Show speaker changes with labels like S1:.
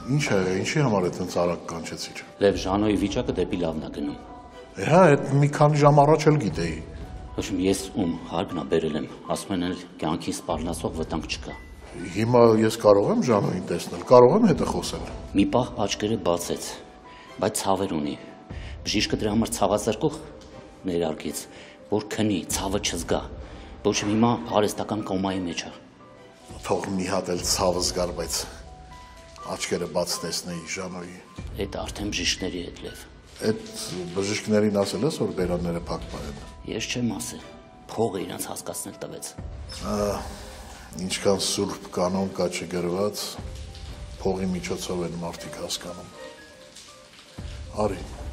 S1: Ինչ է, ինչի համար է տենց արագ կանչեցիր։
S2: Լև Ժանոյի վիճակը դեպի լավն է գնում։
S1: Հա, այդ մի քանի ժամ առաջ էլ գիտեի։
S2: Ոչմ ես ում հարգնա բերել եմ, ասում են էլ կյանքին սպառնացող վտանգ չկա։
S1: Հիմա ես կարող եմ Ժանոյին տեսնել, կարող եմ հետը խոսել։
S2: Մի պահ աչքերը բացեց, բայց ցավեր ունի։ Բժիշկը դրա համար ցավազրկող ներարկեց, որ քնի, ցավը չզգա։ Ոչմ հիմա արհեստական կոմայի մեջ է։
S1: Թող մի հատ էլ ցավը զգար, բայց աչքերը բաց տեսնեի Ժանոյի։
S2: Այդ արդեն բժիշկների հետ Լև։
S1: Այդ բժիշկներին ասել ես, որ բերանները փակ պահեն։
S2: Ես չեմ ասել, փողը իրանց հասկացնել տվեց։
S1: Ինչքան սուրբ կանոն կա չգրված, փողի միջոցով են մարդիկ հասկանում։ Արի։